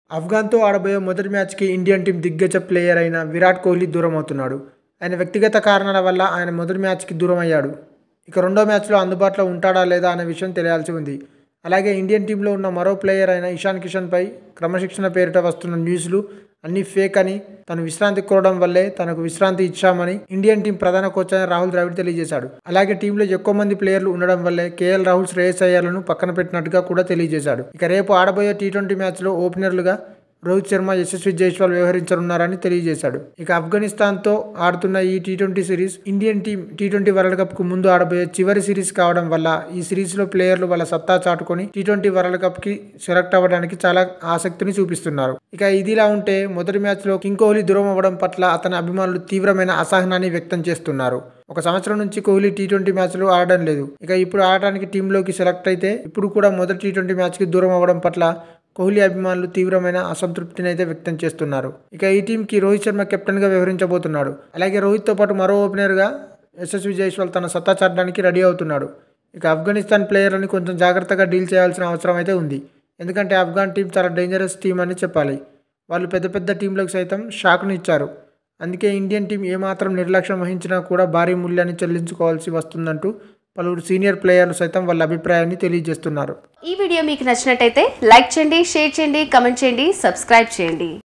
ఆఫ్ఘన్తో ఆడబోయే మొదటి మ్యాచ్కి Indian team దిగ్గజ ప్లేయర్ అయిన విరాట్ కోహ్లీ దూరం అవుతున్నాడు. ఆయన వ్యక్తిగత కారణాల వల్ల ఆయన మొదటి మ్యాచ్కి దూరం అయ్యాడు. ఇక రెండో మ్యాచ్లో అందుబాటులో ఉంటాడా లేదా అనే విషయం తెలియాల్సి ఉంది. అలాగే ఇండియన్ టీంలో ఉన్న మరో ప్లేయర్ అయిన ఇషాన్ కిషన్పై క్రమశిక్షణ పేరిట వస్తున్న న్యూస్లు అన్నీ ఫేక్ అని, తను విశ్రాంతి కోరడం వల్లే తనకు విశ్రాంతి ఇచ్చామని ఇండియన్ టీం ప్రధాన కోచ్ అయిన రాహుల్ ద్రావిడ్ తెలియజేశాడు. అలాగే టీంలో ఎక్కువ మంది ప్లేయర్లు ఉండడం వల్లే కేఎల్ రాహుల్, శ్రేయస్ అయ్యర్లను పక్కన పెట్టినట్టుగా కూడా తెలియజేశాడు. ఇక రేపు ఆడబోయే టీ20 మ్యాచ్లో ఓపెనర్లుగా రోహిత్ శర్మ, యశస్వి జైస్వాల్ వ్యవహరించనున్నారని తెలియజేశాడు. ఇక ఆఫ్ఘనిస్తాన్తో ఆడుతున్న ఈ టీ20 సిరీస్ ఇండియన్ టీం టీ20 వరల్డ్ కప్కు ముందు ఆడబోయే చివరి సిరీస్ కావడం వల్ల ఈ సిరీస్లో ప్లేయర్లు వాళ్ళ సత్తా చాటుకొని టీ20 వరల్డ్ కప్కి సెలెక్ట్ అవ్వడానికి చాలా ఆసక్తిని చూపిస్తున్నారు. ఇక ఇదిలా ఉంటే మొదటి మ్యాచ్లో కింగ్ కోహ్లీ దూరం అవ్వడం పట్ల అతని అభిమానులు తీవ్రమైన అసహనాన్ని వ్యక్తం చేస్తున్నారు. ఒక సంవత్సరం నుంచి కోహ్లీ టీ20 మ్యాచ్లు ఆడడం లేదు. ఇక ఇప్పుడు ఆడటానికి టీంలోకి సెలెక్ట్ అయితే ఇప్పుడు కూడా మొదటి టీ20 మ్యాచ్కి దూరం అవ్వడం పట్ల కోహ్లీ అభిమానులు తీవ్రమైన అసంతృప్తిని అయితే వ్యక్తం చేస్తున్నారు. ఇక ఈ టీంకి రోహిత్ శర్మ కెప్టెన్గా వ్యవహరించబోతున్నాడు. అలాగే రోహిత్తో పాటు మరో ఓపెనర్గా యశస్వి జైస్వాల్ తన సత్తా చాటడానికి రెడీ అవుతున్నాడు. ఇక ఆఫ్ఘనిస్తాన్ ప్లేయర్లని కొంచెం జాగ్రత్తగా డీల్ చేయాల్సిన అవసరం అయితే ఉంది. ఎందుకంటే ఆఫ్ఘాన్ టీం చాలా డేంజరస్ టీం అని చెప్పాలి. వాళ్ళు పెద్ద పెద్ద టీంలకు సైతం షాక్ను ఇచ్చారు. అందుకే ఇండియన్ టీం ఏమాత్రం నిర్లక్ష్యం వహించినా కూడా భారీ మూల్యాన్ని చెల్లించుకోవాల్సి వస్తుందంటూ పలువురు సీనియర్ ప్లేయర్లు సైతం వాళ్ళ అభిప్రాయాన్ని తెలియజేస్తున్నారు. ఈ వీడియో మీకు నచ్చినట్టయితే లైక్ చేయండి, షేర్ చేయండి, కామెంట్ చేయండి, సబ్స్క్రైబ్ చేయండి.